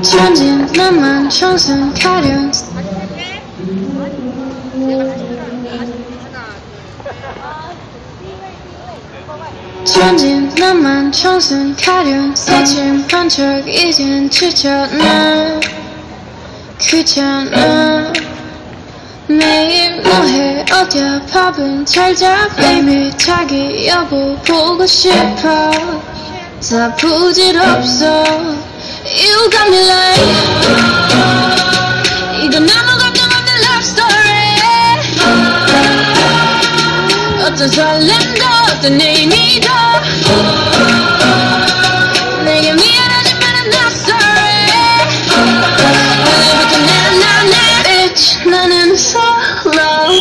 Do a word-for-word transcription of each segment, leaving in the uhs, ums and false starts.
천진 나만 청순 가련 천진 나만 청순 가련 새침 반짝 이젠 지쳤나 귀찮아 매일 뭐해 어디야 밥은 잘자 baby 자기 여보 보고 싶어 다 부질없어 You got me like 이건 아무 감정 없는 love story 어떤 설렘도 어떤 의미도 내게 미안하지만 I'm not sorry 오늘부터 난 난 난 bitch 나는 solo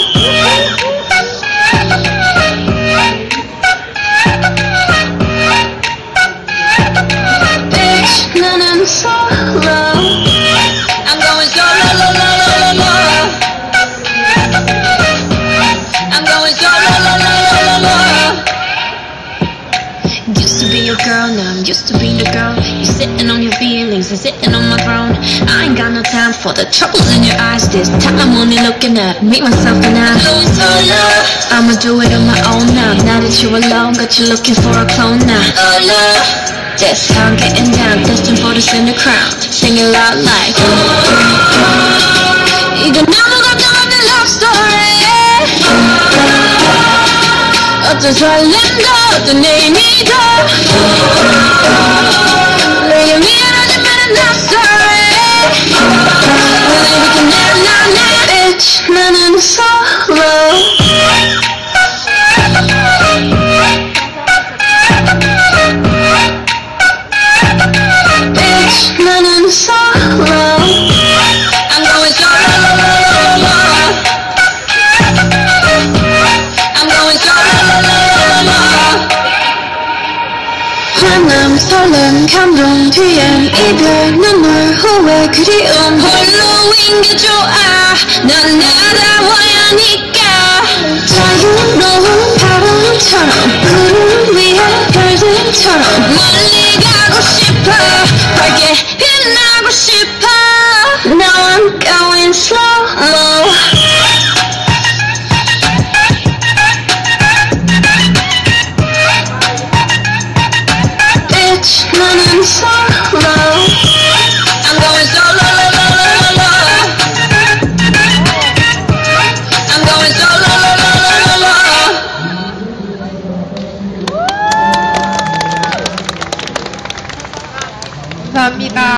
나는 solo I'm going solo lo, lo, lo, lo, lo. I'm going solo lo, lo, lo, lo, lo. Used to be your girl, now I'm used to being the girl. You're sitting on your feelings and sitting on my throne. I ain't got no time for the troubles in your eyes. This time I'm only looking at me, myself and I. I'm going solo I'ma do it on my own now. Now that you're alone, got you looking for a clone now. Oh no That's how I'm getting down, destined for the center crown. Singing loud like 이건 아무 감정 없는 love story 어떤 설렘도 어떤 의미도 내게 미안하지만 I'm not sorry 오늘부터 난 난 난 bitch 나는 solo 나는 solo I'm going solo lo, lo, lo, lo. I'm going solo lo, lo, lo, lo. 화남 설렘 감동 뒤엔 이별 눈물 후회 그리움 홀로인 게 좋아 넌 나다워야 하니까 자유로운 바람처럼 구름 위에 별들처럼 멀리 가고 싶어 밝게 빛나고 싶어 Now I'm going slow-mo Bitch 나는 solo I'm going solo lo, lo, lo, lo, lo. I'm going solo lo, lo, lo, lo, lo. 감사합니다.